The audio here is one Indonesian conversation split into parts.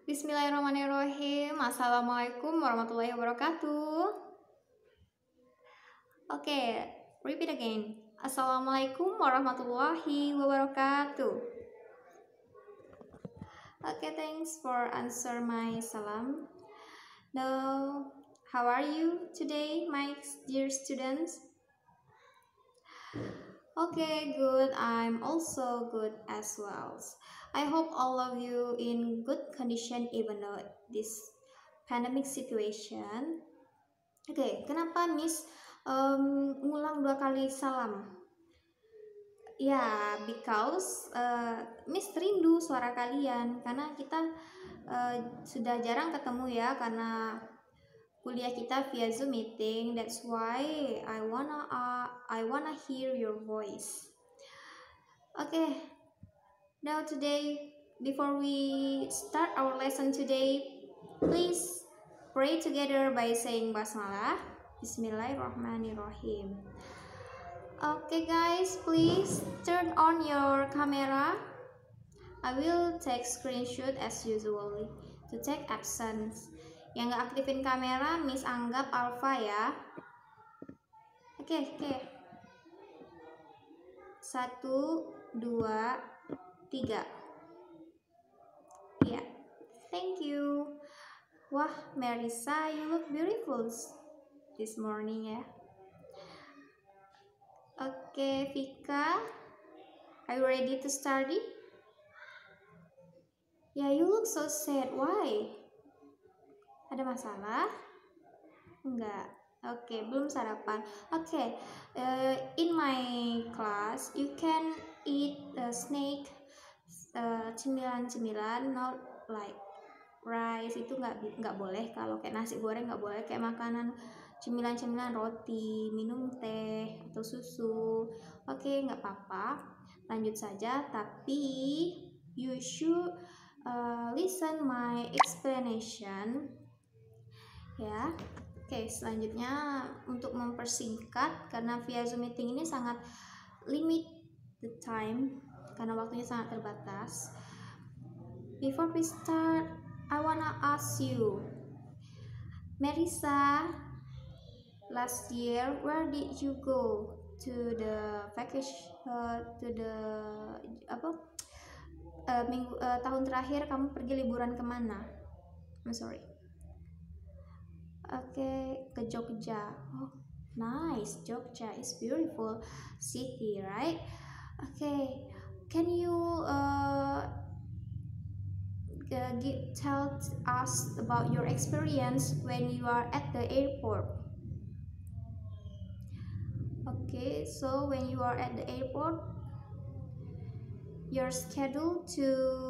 Bismillahirrahmanirrahim. Assalamualaikum warahmatullahi wabarakatuh. Okay, repeat again. Assalamualaikum warahmatullahi wabarakatuh. Okay, thanks for answer my salam. Now, how are you today, my dear students? Okay, good. I'm also good as well. I hope all of you in good condition even though this pandemic situation. Oke, kenapa Miss ngulang 2 kali salam? Ya, because Miss rindu suara kalian karena kita sudah jarang ketemu ya karena kuliah kita via Zoom meeting. That's why I wanna hear your voice. Okay, now today, before we start our lesson today, please pray together by saying basmalah. Bismillahirrahmanirrahim. Okay guys, please turn on your camera. I will take screenshot as usually to take absence. Yang gak aktifin kamera, Miss anggap alpha ya. Oke. 1, 2, 3. Ya, thank you. Wah, Marissa, you look beautiful this morning ya. Oke, Vika, are you ready to study? Yeah, you look so sad. Why? Ada masalah? Enggak. Oke, belum sarapan. Oke, in my class, you can eat snake, cemilan-cemilan, not like rice. Itu nggak boleh. Kalau kayak nasi goreng nggak boleh. Kayak makanan cemilan-cemilan, roti, minum teh atau susu. Oke, nggak apa-apa. Lanjut saja. Tapi you should listen my explanation. Ya. Oke, selanjutnya untuk mempersingkat karena via Zoom meeting ini sangat limit the time karena waktunya sangat terbatas. Before we start, I wanna ask you, Marissa, last year where did you go to the vacation tahun terakhir kamu pergi liburan kemana? I'm sorry. Oke, ke Jogja. Oh, nice. Jogja is beautiful city, right? Okay, can you tell us about your experience when you are at the airport? Okay, so when you are at the airport, you're scheduled to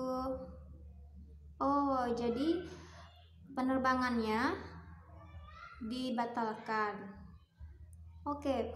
jadi penerbangannya dibatalkan. Oke,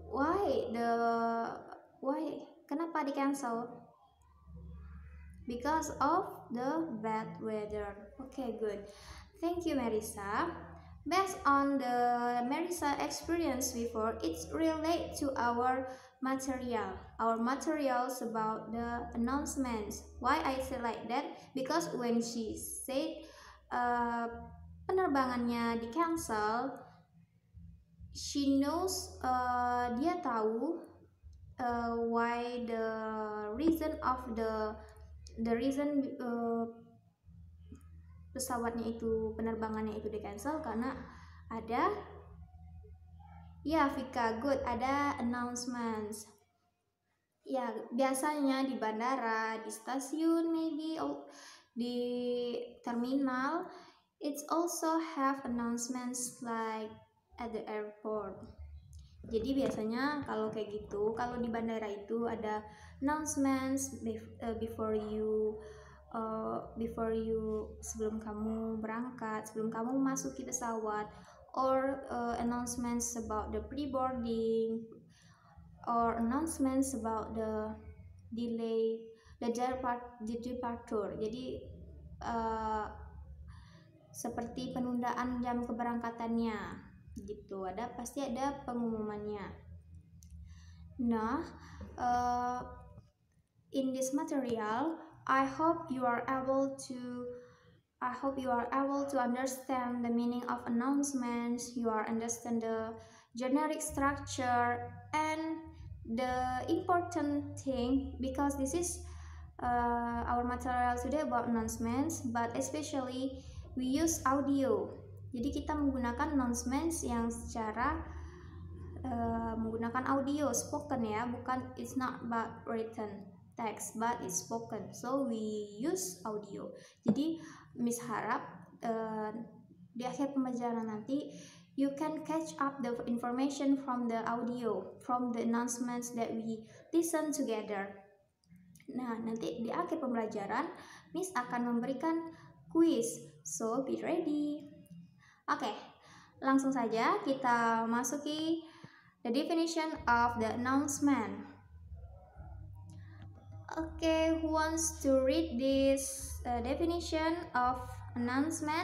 kenapa di cancel? Because of the bad weather. Okay, good. Thank you, Marissa. Based on the Marissa experience before, it's related to our materials about the announcements. Why I say like that? Because when she said penerbangannya di cancel, she knows, dia tahu why the reason pesawatnya itu, penerbangannya itu di cancel karena ada, ya Vika, good, ada announcements. Ya, biasanya di bandara, di stasiun, maybe di terminal, it's also have announcements like at the airport. Jadi biasanya kalau kayak gitu, kalau di bandara itu ada announcements before you sebelum kamu berangkat, sebelum kamu memasuki pesawat, or announcements about the pre-boarding, or announcements about the delay, the departure. Jadi seperti penundaan jam keberangkatannya gitu, pasti ada pengumumannya. Nah, in this material, I hope you are able to I hope you are able to understand the meaning of announcements, you are understand the generic structure and the important thing, because this is our material today about announcements, but especially we use audio. Jadi kita menggunakan announcements yang secara menggunakan audio, spoken ya, bukan, it's not about written text but it's spoken, so we use audio. Jadi Miss harap di akhir pembelajaran nanti you can catch up the information from the audio, from the announcements that we listen together. Nah, nanti di akhir pembelajaran Miss akan memberikan quiz, so be ready. Oke, langsung saja kita masuki the definition of the announcement. Okay, who wants to read this definition of announcement?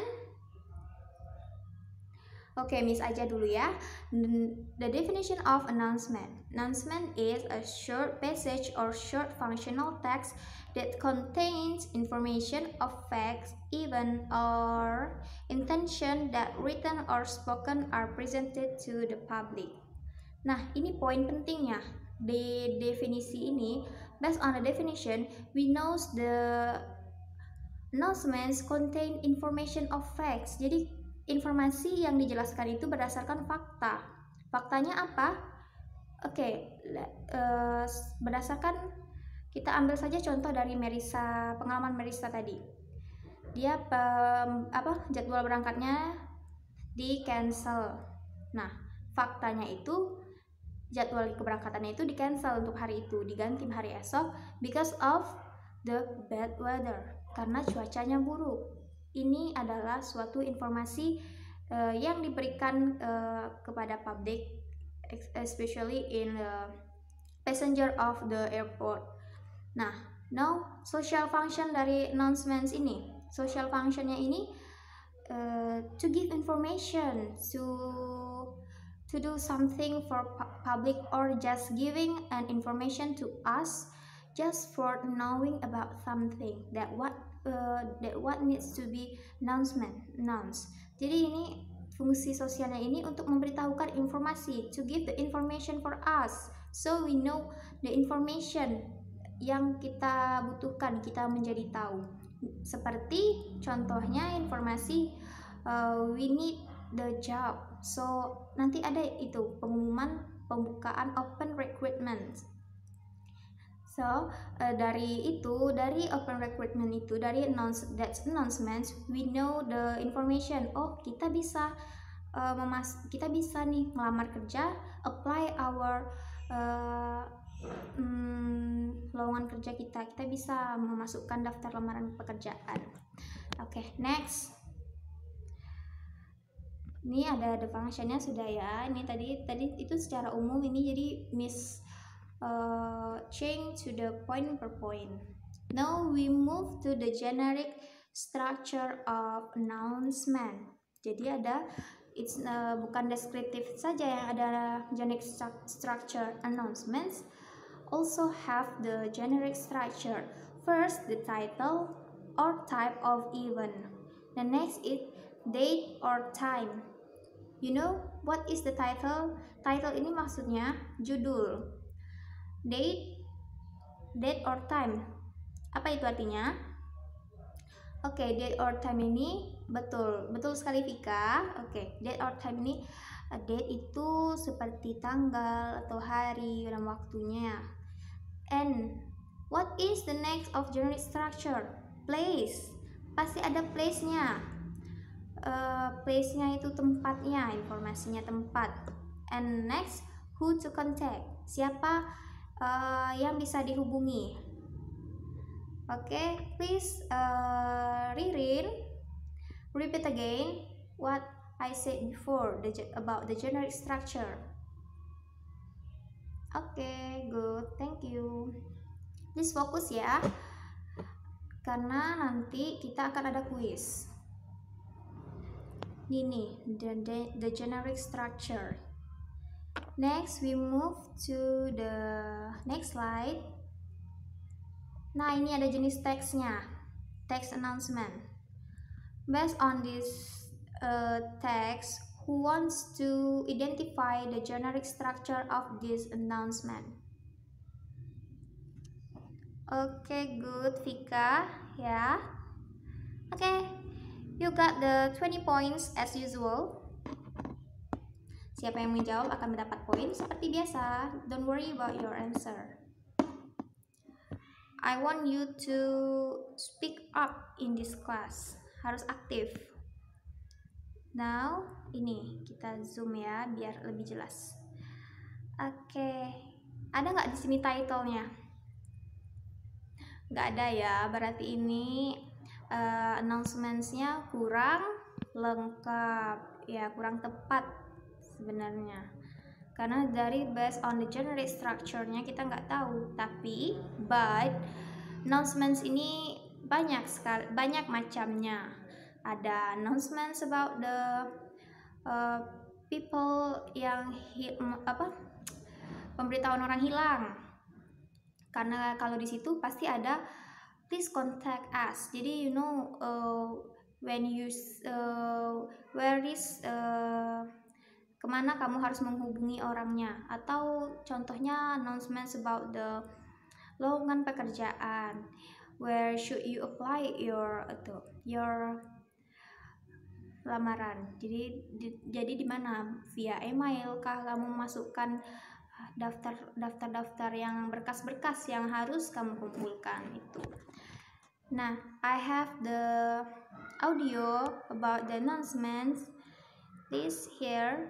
Okay, Miss aja dulu ya. The definition of announcement. Announcement is a short passage or short functional text that contains information of facts, event, or intention that written or spoken are presented to the public. Nah, ini poin pentingnya. Di definisi ini, based on the definition, we know the announcements contain information of facts. Jadi informasi yang dijelaskan itu berdasarkan fakta. Faktanya apa? Oke, berdasarkan, kita ambil saja contoh dari Merisa, pengalaman Merisa tadi. Dia jadwal berangkatnya di cancel. Nah, faktanya itu jadwal keberangkatannya itu di cancel untuk hari itu, diganti hari esok because of the bad weather, karena cuacanya buruk. Ini adalah suatu informasi yang diberikan kepada publik, especially in the passenger of the airport. Nah, now social function dari announcements ini, social functionnya ini to give information, to do something for public, or just giving an information to us just for knowing about something that what needs to be announced. Jadi ini fungsi sosialnya ini untuk memberitahukan informasi, to give the information for us, so we know the information yang kita butuhkan, kita menjadi tahu. Seperti contohnya informasi we need the job, so nanti ada itu pengumuman pembukaan open recruitment. So dari open recruitment itu, dari announcements, we know the information. Oh, kita bisa nih melamar kerja, apply our lowongan kerja kita bisa memasukkan daftar lamaran pekerjaan. Oke, next. Ini ada the functionnya sudah ya. Ini tadi itu secara umum, ini jadi Miss change to the point per point. Now we move to the generic structure of announcement. Jadi ada bukan deskriptif saja yang ada generic structure. Announcements also have the generic structure. First, the title or type of event. The next is date or time. You know what is the title? Title ini maksudnya judul. Date or time. Apa itu artinya? Oke, date or time ini betul sekali Vika. Oke, date or time ini, date itu seperti tanggal atau hari dan waktunya. And what is the next of generic structure? Place. Pasti ada place-nya. Place-nya itu tempatnya, informasinya tempat. And next, who to contact. Siapa yang bisa dihubungi. Oke, please repeat again what I said before about the generic structure. Oke, good, thank you. Please fokus ya, karena nanti kita akan ada quiz. Ini the generic structure. Next, we move to the next slide. Nah, ini ada jenis teksnya, text announcement. Based on this text, who wants to identify the generic structure of this announcement? Okay, good, Vika. Yeah. Okay, you got the 20 points as usual. Siapa yang menjawab akan mendapat poin seperti biasa. Don't worry about your answer. I want you to speak up in this class. Harus aktif. Now, ini kita zoom ya biar lebih jelas. Oke, ada nggak di sini title-nya? Nggak ada ya, berarti ini announcements-nya kurang lengkap, ya kurang tepat sebenarnya. Karena dari based on the generic structure-nya kita nggak tahu, tapi but announcements ini banyak sekali, banyak macamnya. Ada announcements about the people yang pemberitahuan orang hilang. Karena kalau di situ pasti ada please contact us. Jadi when you where is kemana kamu harus menghubungi orangnya, atau contohnya announcements about the lowongan pekerjaan, where should you apply your lamaran. Jadi di mana, via email kah kamu masukkan daftar yang berkas-berkas yang harus kamu kumpulkan itu. Nah, I have the audio about the announcements. Please hear.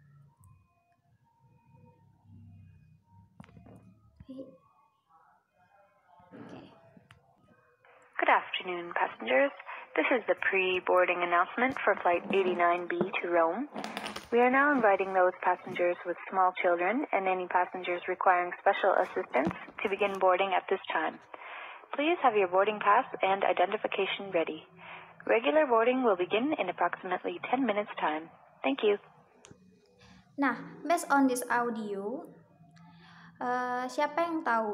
Okay. Good afternoon, passengers. This is the pre-boarding announcement for Flight 89B to Rome. We are now inviting those passengers with small children and any passengers requiring special assistance to begin boarding at this time. Please have your boarding pass and identification ready. Regular boarding will begin in approximately 10 minutes' time. Thank you. Nah, based on this audio, siapa yang tahu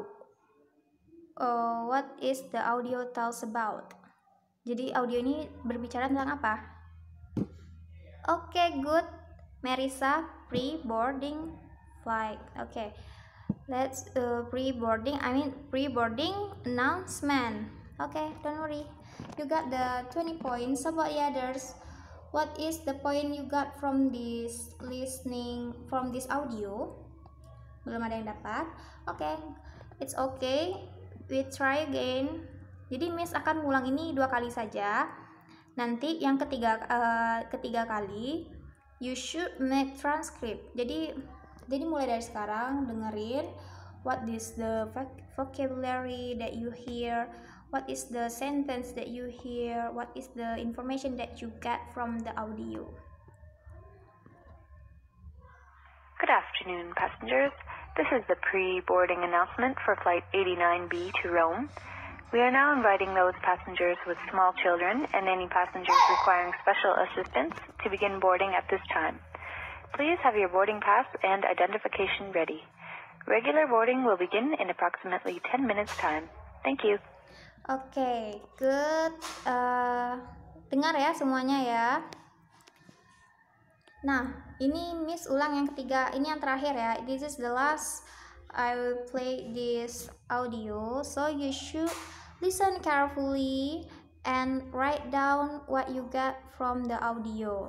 what is the audio tells about? Jadi audio ini berbicara tentang apa? Okay, good. Marisa, pre-boarding flight. Okay, let's pre-boarding announcement. Okay, don't worry, you got the 20 points. About the others, what is the point you got from this listening, from this audio? Belum ada yang dapat. Okay, it's okay, we try again. Jadi Miss akan ngulang ini 2 kali saja. Nanti yang ketiga kali you should make transcript. Jadi mulai dari sekarang dengerin what is the vocabulary that you hear, what is the sentence that you hear, what is the information that you get from the audio. Good afternoon, passengers. This is the pre-boarding announcement for Flight 89B to Rome. We are now inviting those passengers with small children and any passengers requiring special assistance to begin boarding at this time. Please have your boarding pass and identification ready. Regular boarding will begin in approximately 10 minutes' time. Thank you. Okay, good. Dengar ya semuanya ya. Nah, ini Miss ulang yang ketiga. Ini yang terakhir ya. This is the last. I will play this audio, so you should listen carefully and write down what you get from the audio.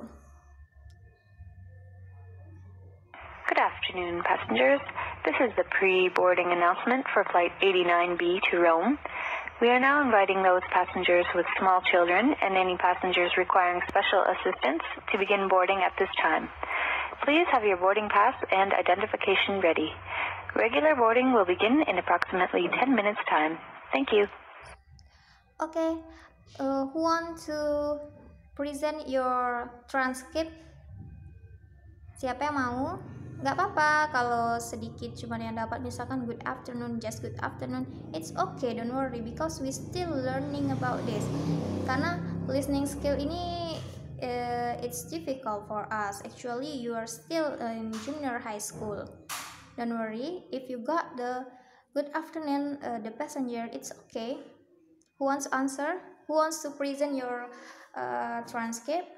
Good afternoon, passengers. This is the pre-boarding announcement for Flight 89B to Rome. We are now inviting those passengers with small children and any passengers requiring special assistance to begin boarding at this time. Please have your boarding pass and identification ready. Regular boarding will begin in approximately 10 minutes' time. Thank you. Okay, who want to present your transcript? Siapa yang mau? Nggak apa-apa kalau sedikit cuma yang dapat, misalkan good afternoon, just good afternoon, it's okay, don't worry, because we still learning about this. Karena listening skill ini it's difficult for us. Actually, you are still in junior high school. Don't worry, if you got the good afternoon, the passenger, it's okay. Who wants to answer? Who wants to present your transcript?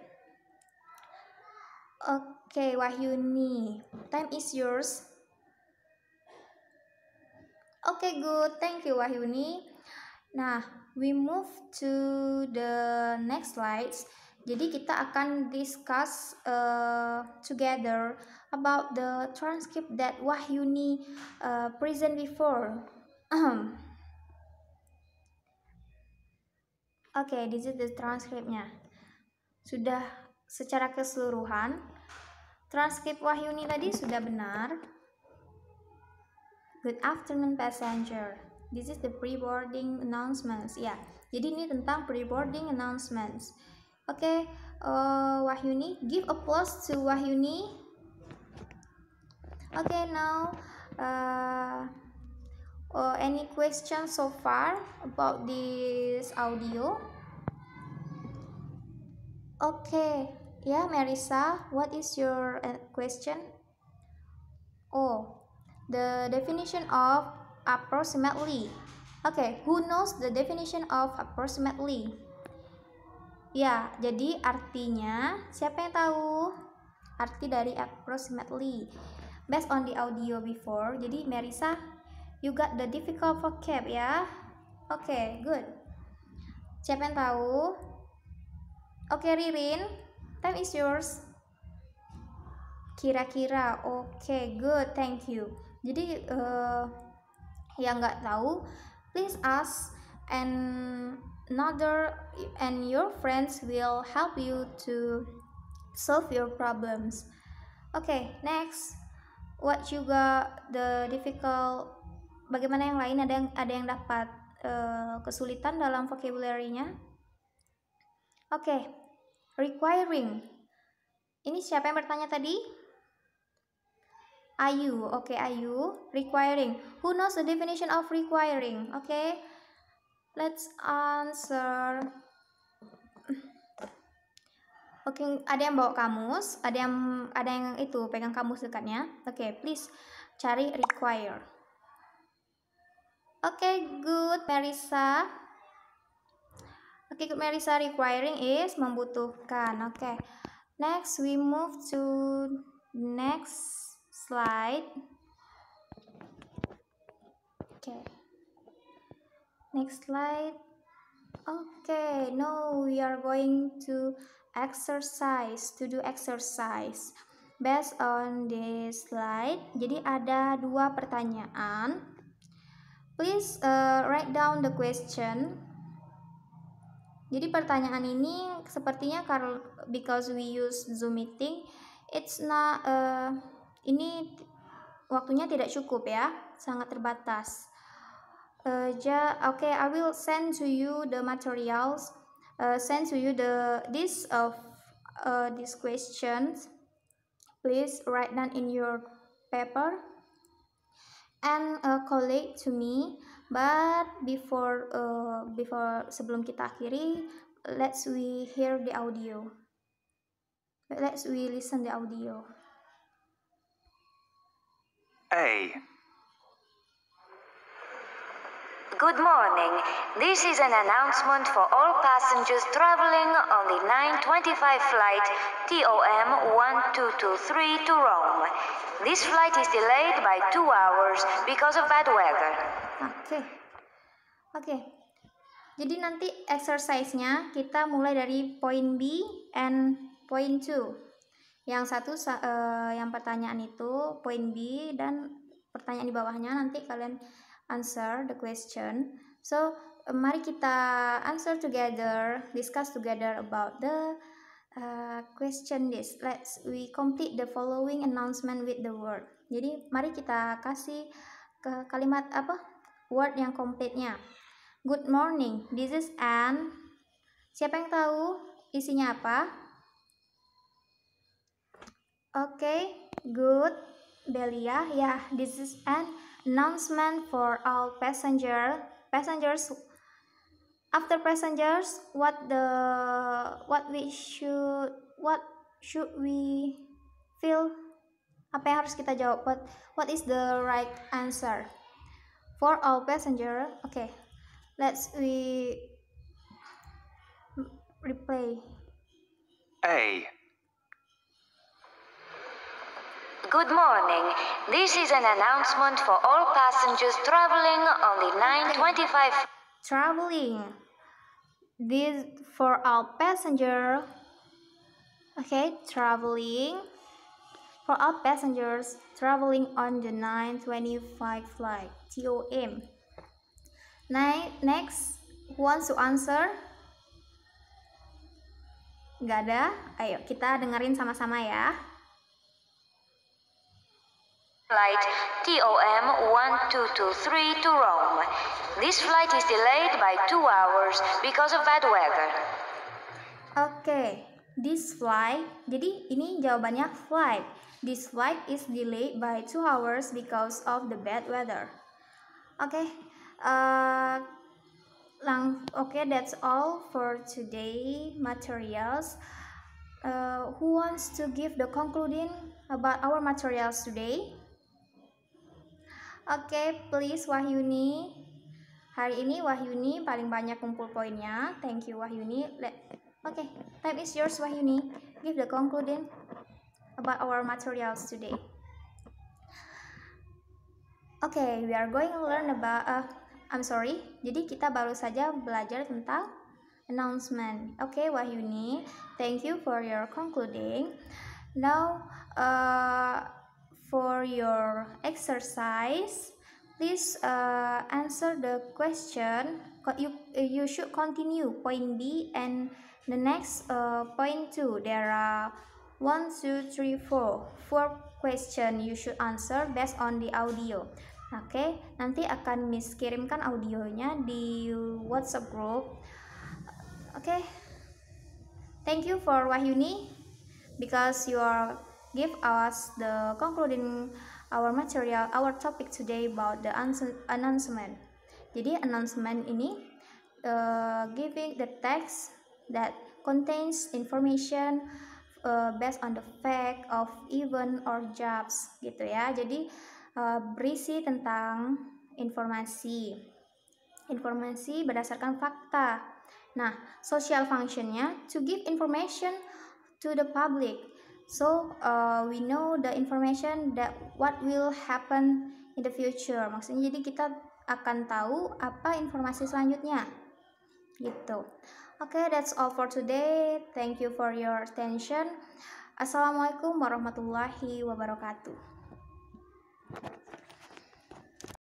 Okay, Wahyuni, time is yours. Okay, good. Thank you, Wahyuni. Nah, we move to the next slides. Jadi kita akan discuss together about the transcript that Wahyuni present before. Okay, this is the transcriptnya. Sudah secara keseluruhan, transkrip Wahyuni tadi sudah benar. Good afternoon, passenger. This is the pre-boarding announcements. Ya, jadi ini tentang pre-boarding announcements. Oke, Wahyuni, give applause to Wahyuni. Okay, now any questions so far about this audio? Okay, yeah, Marisa, what is your question? Oh, the definition of approximately. Okay, who knows the definition of approximately? Ya, jadi artinya siapa yang tahu arti dari approximately? Based on the audio before, jadi Marisa, you got the difficult vocab ya? Okay, good. Siapa yang tahu? Okay, Ririn, time is yours. Kira-kira, okay, good, thank you. Jadi yang nggak tahu, please ask, and your friends will help you to solve your problems. Okay, next, what you got the difficult? Bagaimana yang lain? Ada yang dapat kesulitan dalam vocabulary-nya? Okay, requiring. Ini siapa yang bertanya tadi? Ayu. Okay, Ayu. Requiring. Who knows the definition of requiring? Okay, let's answer. Okay, ada yang bawa kamus, ada yang itu pegang kamus dekatnya. Okay, please cari require. Okay, good, Marisa. Okay, good, Marisa. Requiring is membutuhkan. Okay, next we move to next slide. Okay, next slide. Okay, now we are going to do exercise based on this slide. Jadi ada 2 pertanyaan. Please write down the question. Jadi pertanyaan ini sepertinya because we use Zoom meeting, it's not ini waktunya tidak cukup ya, sangat terbatas. Okay, I will send to you the materials, send to you these questions. Please write down in your paper and collate to me. But before sebelum kita akhiri, let's we hear the audio. Let's we listen the audio. A. Good morning. This is an announcement for all passengers traveling on the 9:25 flight TOM 1223 to Rome. This flight is delayed by 2 hours because of bad weather. Oke. Jadi nanti exercise-nya kita mulai dari point B and point 2. Yang satu yang pertanyaan itu point B, dan pertanyaan di bawahnya nanti kalian answer the question. So mari kita answer together, discuss together about the question this. We complete the following announcement with the word. Jadi mari kita kasih ke kalimat word yang komplitnya. Good morning, this is Anne. Siapa yang tahu isinya apa? Okay, good, Belia. Yeah, this is an announcement for all passengers. After passengers, what should we feel? Apa yang harus kita jawab? What is the right answer? For all passenger. Okay, let's we Replay. A. Good morning. This is an announcement for all passengers traveling on the 925. Traveling. This for all passenger. Okay, traveling. For all passengers traveling on the 925 flight TOM. Next, who wants to answer? Nggak ada? Ayo kita dengerin sama-sama ya. Flight TOM 1223 to Rome. This flight is delayed by 2 hours because of bad weather. Oke, this flight. Jadi ini jawabannya flight. This flight is delayed by 2 hours because of the bad weather. Oke, that's all for today materials. Who wants to give the concluding about our materials today? Oke, please Wahyuni. Hari ini Wahyuni paling banyak kumpul poinnya. Thank you Wahyuni. Oke, time is yours Wahyuni. Give the concluding about our materials today. Okay, we are going to learn about jadi kita baru saja belajar tentang announcement. Okay, Wahyuni, thank you for your concluding. Now, for your exercise, please answer the question. You should continue point B and the next point 2. There are 1, 2, 3, 4 question you should answer based on the audio. Oke, nanti akan Miss kirimkan audionya di WhatsApp group. Oke, thank you for Wahyuni because you are give us the concluding our material, our topic today about the announcement. Jadi announcement ini giving the text that contains information based on the fact of event or jobs gitu ya. Jadi berisi tentang informasi berdasarkan fakta. Nah, social functionnya to give information to the public. So we know the information that what will happen in the future. Maksudnya jadi kita akan tahu apa informasi selanjutnya gitu. Okay, that's all for today. Thank you for your attention. Assalamualaikum warahmatullahi wabarakatuh.